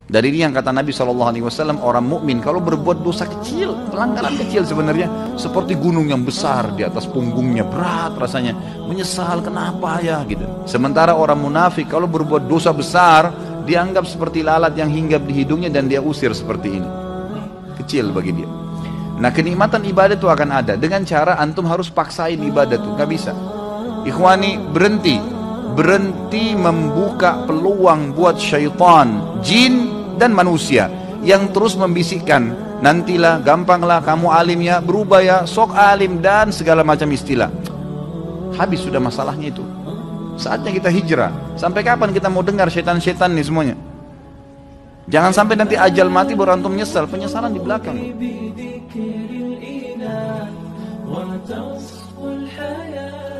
Dari ini yang kata Nabi SAW, orang mukmin kalau berbuat dosa kecil, pelanggaran kecil sebenarnya, seperti gunung yang besar di atas punggungnya, berat rasanya, menyesal kenapa ya gitu. Sementara orang munafik kalau berbuat dosa besar, dianggap seperti lalat yang hinggap di hidungnya dan dia usir seperti ini. Kecil bagi dia. Nah, kenikmatan ibadah itu akan ada dengan cara antum harus paksain ibadah itu, nggak bisa. Ikhwani, berhenti membuka peluang buat syaitan, jin dan manusia yang terus membisikkan, nantilah, gampanglah, kamu alim ya, berubah ya, sok alim dan segala macam istilah. Habis sudah masalahnya itu. Saatnya kita hijrah. Sampai kapan kita mau dengar syaitan-syaitan nih semuanya? Jangan sampai nanti ajal mati baru antum nyesal. Penyesalan di belakang.